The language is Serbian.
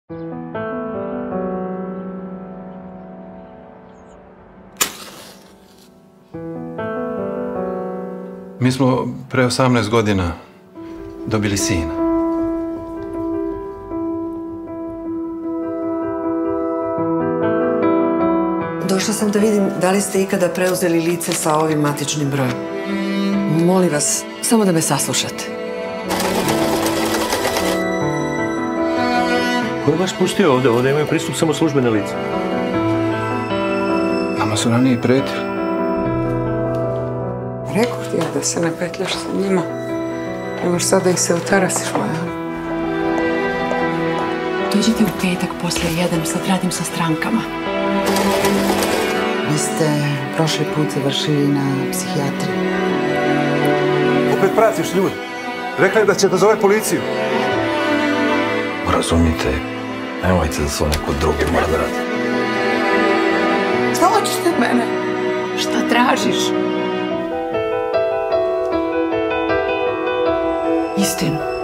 Mi smo pre 18 godina dobili sina. Došla sam da vidim da li ste ikada preuzeli lice sa ovim matičnim brojem. Molim vas, samo da me saslušate. Ko je vas pustio ovde? Ovde imaju pristup samo službene lice. Nama su ranije pretili. Rekao ti ja da se ne petljaš sa njima. Nemaš sad da ih se utarasiš, moja. Dođite u petak posle 1, sad radim sa strankama. Vi ste prošli put završili na psihijatriji. Opet pratiš ljudi. Rekla je da će da zove policiju. Razumite, nemojte da su neko drugi mora da radi. Šta hoćeš od mene? Šta tražiš? Istinu.